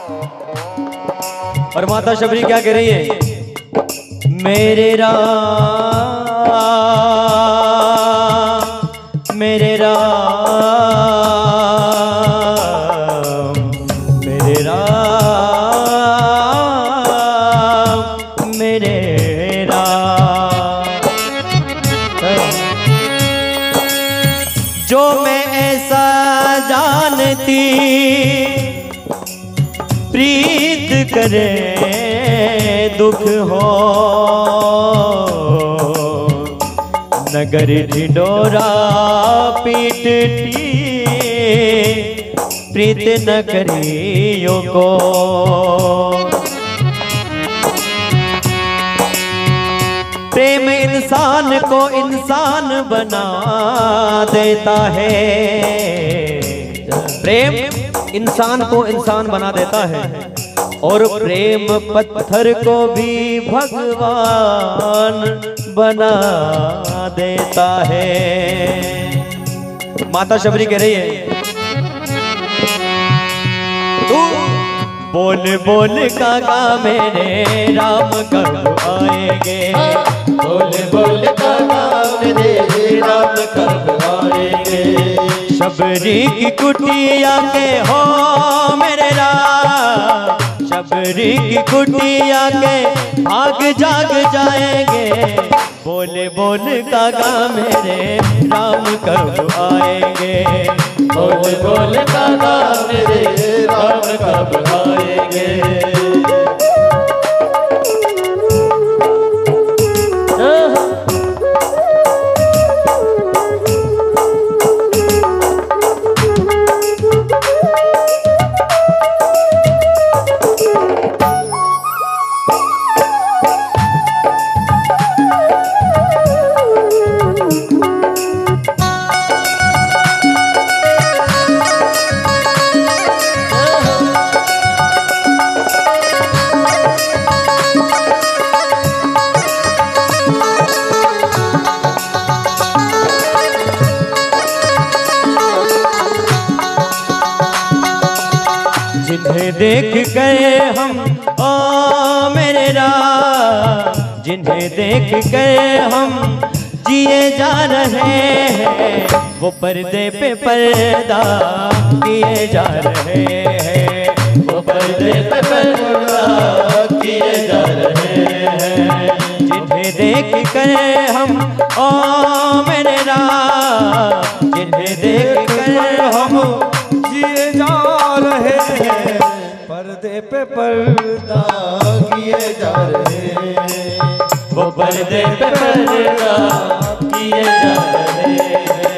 और माता शबरी क्या कह रही है? मेरे राम मेरे राम मेरे राम मेरे राम। जो मैं ऐसा जानती प्रीत करे दुख हो, नगर ढिंढोरा पीटती प्रीत न करियो को। प्रेम इंसान को इंसान बना देता है। प्रेम इंसान को इंसान बना देता है और प्रेम पत्थर को भी भगवान बना देता है। माता शबरी कह रही है तू बोल बोल काका मेरे राम कब आएंगे। बोल बोल काका मेरे राम कब आएंगे। शबरी की कुटिया के हो मेरे राम, शबरी की कुटिया के भाग जाग जाएंगे। बोले बोल काका मेरे राम कब आएंगे। बोल बोल काका मेरे राम कब आएंगे। जिन्हें देख कर हम ओ मेरे राम, जिन्हें देख कर हम जिए जा रहे हैं, वो पर्दे पे पर्दा किए जा रहे हैं। वो पर्दे पे पर्दा किए जा रहे हैं। जिन्हें देख कर हम ओ मेरे राम, जिन्हें देख कर हम जिए जा रहे हैं, पर्दे पे पर्दा किए जा रहे हैं। वो पर्दे पे पर्दा किए जा रहे हैं।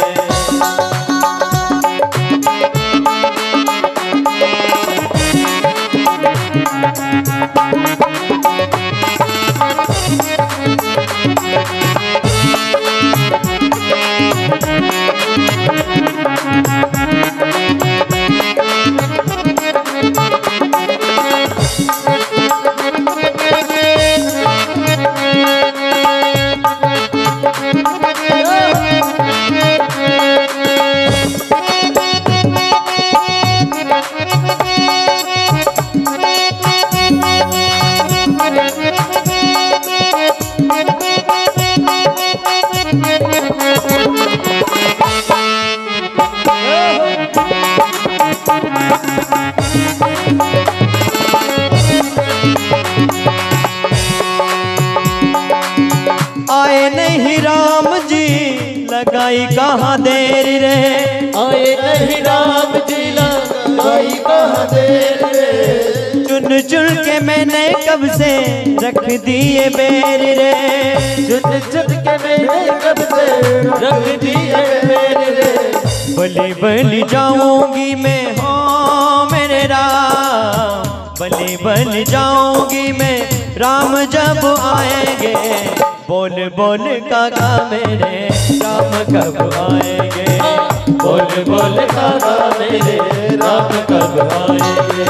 आए नहीं राम जी लगाई कहाँ देर रे। आए नहीं राम जी लगाई कहाँ देर रे। चुन चुन के मैंने कब से रख दिए बेर रे। चुन चुन के मैंने कब से रख दिए बेर रे। बलि बलि जाऊंगी मैं हो मेरे राम, बलि बलि जाऊंगी मैं राम जब आएंगे। बोल बोल काका मेरे राम कब आएंगे। बोल बोल काका मेरे राम कब आएंगे।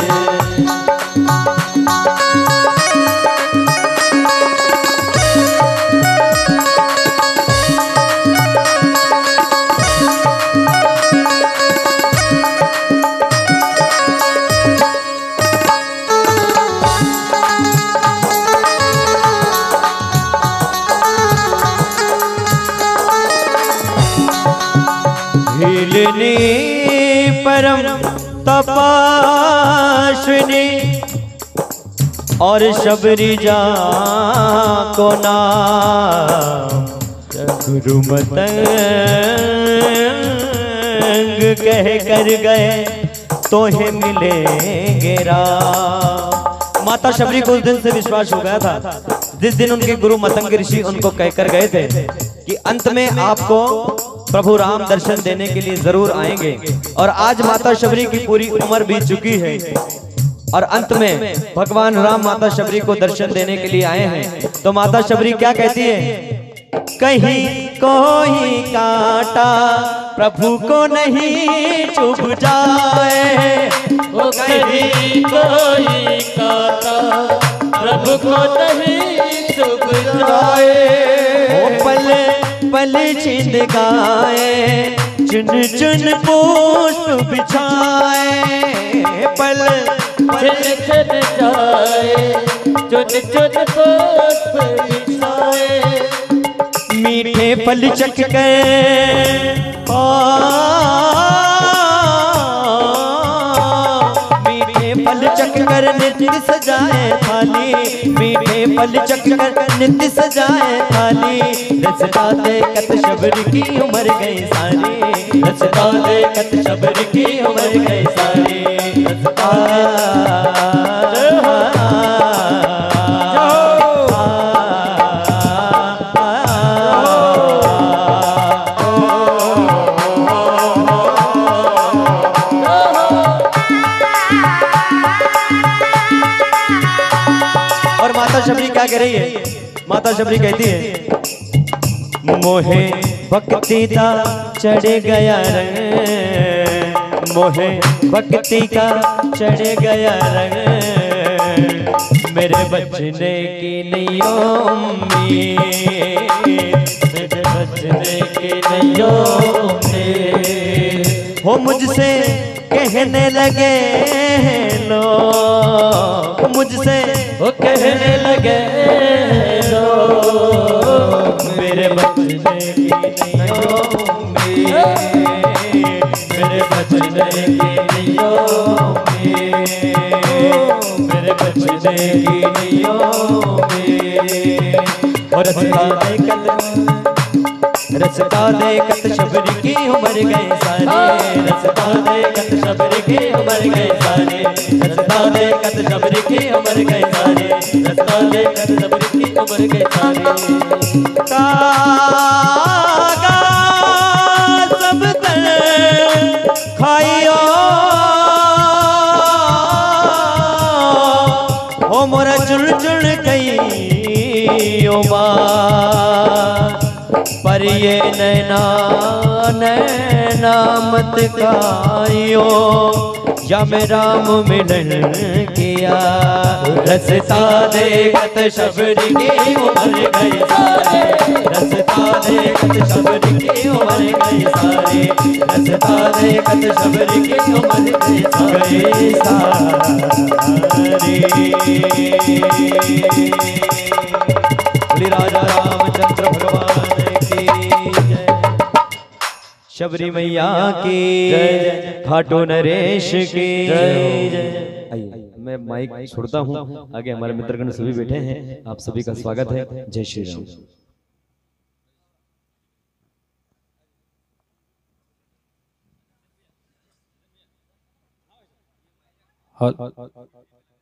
तपाश्विनी और शबरी जा को नाम गुरु मतंग कह कर गए तो हे मिलेंगे राम। माता शबरी को उस दिन से विश्वास हो गया था, जिस दिन उनके गुरु मतंग ऋषि उनको कहकर गए थे कि अंत में आपको प्रभु राम दर्शन देने के लिए जरूर आएंगे। और आज माता शबरी की पूरी उम्र बीत चुकी है और अंत में भगवान राम माता शबरी को दर्शन देने के लिए आए हैं। तो माता शबरी क्या कहती है? कहीं कोई कांटा प्रभु को नहीं चुभ जाए, वो कहीं कोई कांटा प्रभु को नहीं चुभ जाए। ओ पल पल छिंद गाए, चुन चुन पुष्प बिछाए, पल छिन छिन जाए, चुन चुन पुष्प बिछाए। मीठे फल चख कर मीठे फल चख कर नित्य सजाए थाली, मीठे फल चख कर नित्य सजाए थाली। रसता देखत शबरी की उम्र गई सारी, रसता देखत शबरी की उम्र गई सारी। रसता शबरी क्या कह रही है? माता शबरी कहती है मोहे भक्ति का चढ़ गया रंग, मोहे भक्ति का चढ़ गया रंग, मेरे बचने की नहीं उम्मीद, मेरे बचने की नहीं उम्मीद। हो मुझसे कहने लगे लोग, मुझसे वो कहने लगे लोग, मेरे बचने की नहीं उम्मीद, मेरे बचने की नहीं उम्मीद, मेरे बचने की नहीं उम्मीद। और रसता देखत शबरी की उम्र गई सारी, रसता देखत शबरी की उम्र गई सारी, रसता देखत शबरी की उम्र गई सारी, रसता देखत शबरी की उम्र गई सारी। कागा सब तर खाइयो हो मोरा चुन चुन गई ओ पर ये नैना नैना मत खाइयो, या मैं राम मिलन किया। रसता देखत शबरी की उम्र गई सारी, रसता देखत शबरी की उम्र गई सारी, रसता देखत शबरी की उम्र गई सारी। बोली राजा रामचंद्र भगवान शबरी मैया की जय, खाटू नरेश की जय। आइए मैं माइक छोड़ता हूँ, आगे हमारे मित्रगण सभी बैठे हैं, आप सभी का स्वागत है। जय श्री राम।